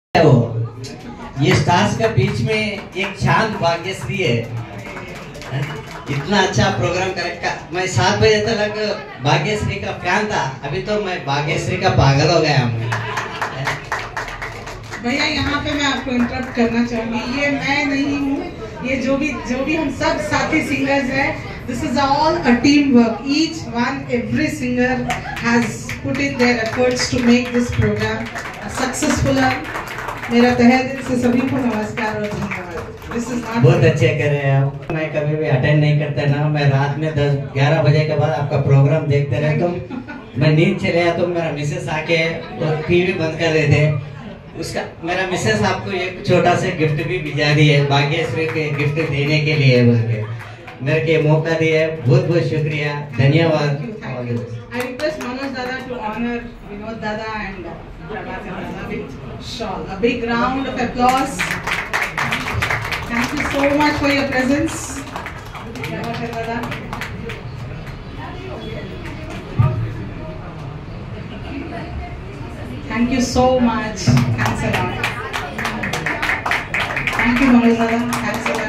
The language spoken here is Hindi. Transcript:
वो ये स्टार्स के बीच में एक शांत भाग्यश्री है। इतना अच्छा प्रोग्राम करेक्ट। मैं 7 बजे तक भाग्यश्री का फैन था, अभी तो मैं भाग्यश्री का पागल हो गया हूँ। भैया यहाँ पे मैं आपको इंटरप्ट करना चाहूंगी। ये मैं नहीं हूँ, ये जो भी हम सब साथी सिंगर्स हैं, this is all a team work. Each one every singer has put in their efforts to make this programme successful. मेरा तहे दिल से सभी को नमस्कार और धन्यवाद। दिस इज नॉट बहुत अच्छे कर रहे हैं आप। मैं कभी भी अटेंड नहीं करता ना, मैं रात में 10-11 बजे के बाद आपका प्रोग्राम देखते रहता हूँ। मैं नींद चले आता हूँ, मेरा मिसेस आके तो टीवी बंद कर देते। उसका मेरा मिसेस आपको एक छोटा सा गिफ्ट भी भिजा दी है, भाग्यश्री के गिफ्ट देने के लिए बोल के मेरे के मौका दिया है। बहुत बहुत शुक्रिया, धन्यवाद। I request Manoj Dada to honor Vinod Dada and Prabhakar Dada with shawl. A big round of applause. Thank you so much for your presence, Prabhakar Dada. Thank you so much. Thanks a lot. Thank you, Manoj Dada. Thanks a lot.